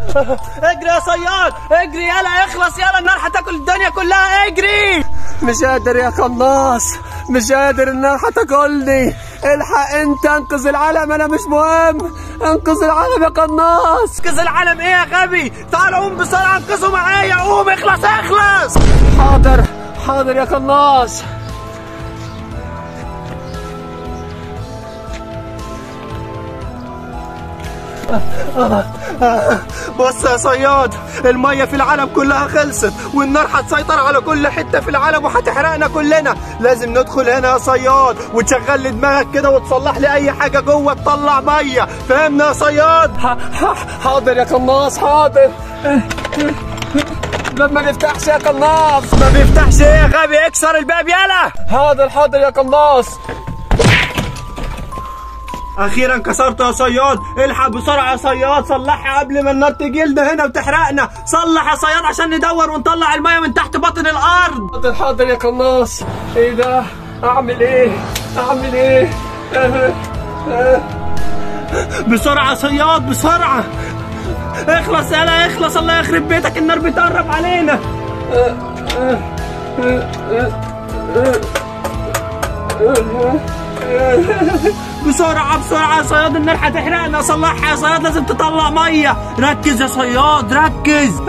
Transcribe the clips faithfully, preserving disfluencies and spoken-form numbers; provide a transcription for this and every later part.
اجري يا صياد، اجري يلا اخلص يلا، النار هتاكل الدنيا كلها، اجري. مش قادر يا قناص، مش قادر، النار هتاكلني. الحق انت، انقذ العالم، انا مش مهم. انقذ العالم يا قناص. انقذ العالم ايه يا غبي؟ تعال قوم بسرعه انقذه معايا، قوم اخلص اخلص. حاضر حاضر يا قناص. بص يا صياد، المية في العالم كلها خلصت، والنار هتسيطر على كل حتة في العالم وهتحرقنا كلنا. لازم ندخل هنا يا صياد وتشغل لي دماغك كده وتصلح لي أي حاجة جوه تطلع مية، فهمنا يا صياد؟ حاضر يا قناص حاضر. الباب ما بيفتحش يا قناص. ما بيفتحش ايه يا غبي؟ اكسر الباب يلا. حاضر حاضر يا قناص. اخيرا كسرته يا صياد، الحق بسرعه يا صياد، صلحها قبل ما النار تجي لنا هنا وتحرقنا. صلح يا صياد عشان ندور ونطلع الميه من تحت باطن الارض. حاضر حاضر يا قناص. ايه ده؟ اعمل ايه؟ اعمل ايه؟ بسرعه يا صياد بسرعه، اخلص يلا اخلص، الله يخرب بيتك النار بتقرب علينا. بسرعة بسرعة يا صياد، النار هتحرقنا، صلحها يا صياد، لازم تطلع مية. ركز يا صياد ركز.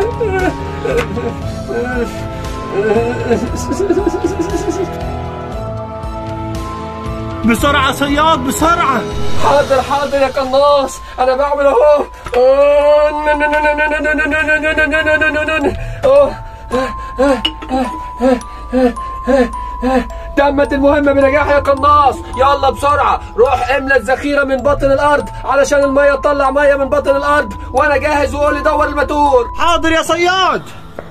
بسرعة يا صياد بسرعة. حاضر حاضر يا قناص، أنا بعمل أهو. تمت المهمة بنجاح يا قناص. يلا بسرعة روح املى الذخيرة من باطن الأرض علشان المية تطلع مية من باطن الأرض، وأنا جاهز وقول لي دور الماتور. حاضر يا صياد.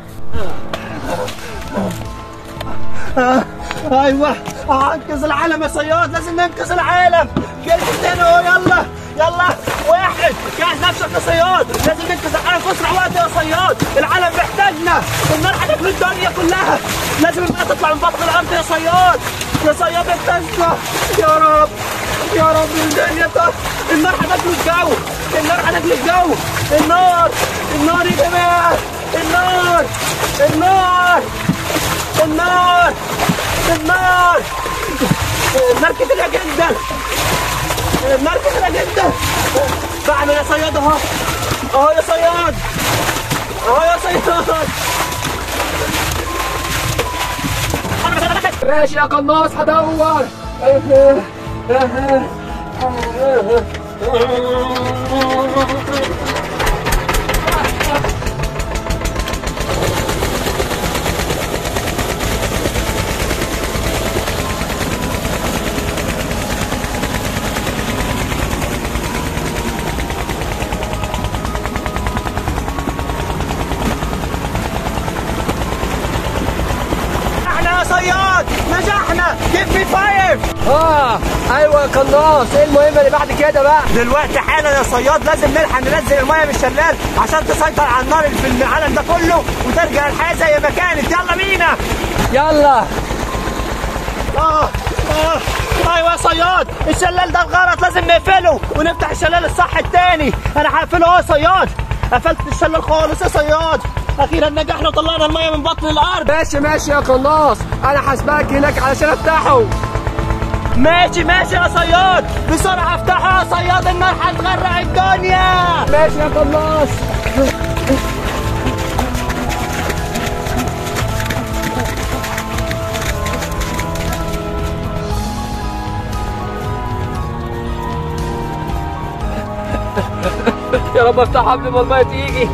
آه. ايوه انقذ العالم يا صياد، لازم ننقذ العالم. كلمتين اهو، يلا يلا. واحد، جهز نفسك يا صياد، لازم ننقذ العالم في اسرع وقت يا صياد، العالم محتاجنا، النار هتاكل الدنيا كلها، لازم الماء تطلع من بطن الارض يا صياد. يا صياد انقذنا يا رب يا رب. الدنيا طف، النار هتاكل الجو، النار هتاكل الجو، النار النار يا جماعه، النار النار النار النار النار كتيرة جدا، النار كتيرة جدا. بعمل يا صياد اهو اهو يا صياد اهو يا صياد. ماشي يا قناص هدور. صياد نجحنا، جيب مي فايف. اه ايوه يا قناص، ايه المهمه اللي بعد كده بقى؟ دلوقتي حالا يا صياد لازم نلحق ننزل الميه من الشلال عشان تسيطر على النار اللي في العالم ده كله وترجع الحياه زي ما كانت. يلا بينا يلا. اه اه ايوه يا صياد، الشلال ده الغلط، لازم نقفله ونفتح الشلال الصح التاني. انا هقفله اهو يا صياد، قفلت الشلال خالص يا صياد. اخيرا نجحنا وطلعنا الميه من بطن الارض. ماشي ماشي يا قناص، انا هسبقك هناك علشان افتحه. ماشي ماشي يا صياد، بسرعه افتحه يا صياد، النار هتغرق الدنيا. ماشي يا قناص. يا رب افتحها قبل ما الميه تيجي.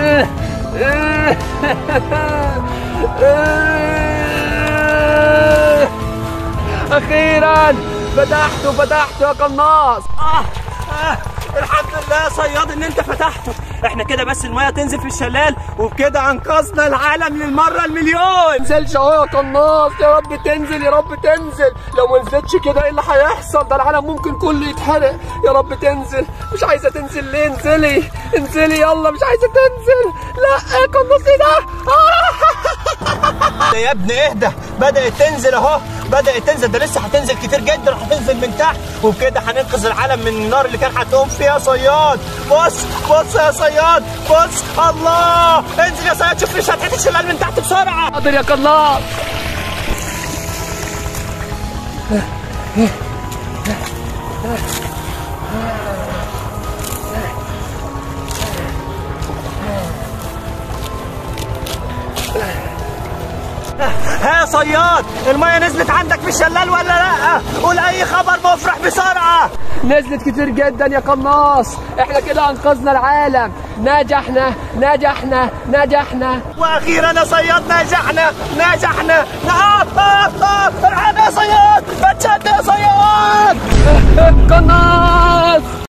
اخيرا فتحته فتحته يا قناص. آه. آه. الحمد لله يا صياد ان انت فتحته. احنا كده بس الميه تنزل في الشلال وبكده انقذنا العالم للمره المليون. تنزلش اهو يا قناص، يا رب تنزل يا رب تنزل. لو ما نزلتش كده ايه اللي هيحصل؟ ده العالم ممكن كله يتحرق. يا رب تنزل. مش عايزه تنزل ليه؟ انزلي انزلي يلا، مش عايزه تنزل. لا يا قناص ايه ده؟ يا ابني اهدى، بدأت تنزل اهو، بدأت تنزل، ده لسه هتنزل كتير جدا وهتنزل من تحت، وبكده هننقذ العالم من النار اللي كان هتقوم فيها يا صياد. بص بص يا صياد، بص، الله، انزل يا صياد شوف لي شطحة الشلال من تحت بسرعة. حاضر يا قناص. ها يا صياد، المية نزلت عندك في الشلال ولا لا؟ قول أي خبر مفرح بسرعة. نزلت كتير جدا يا قناص، احنا كده انقذنا العالم، نجحنا نجحنا نجحنا. واخيرا يا صياد نجحنا نجحنا. آه آه آه الحق يا صياد، اتشد يا صياد. قناص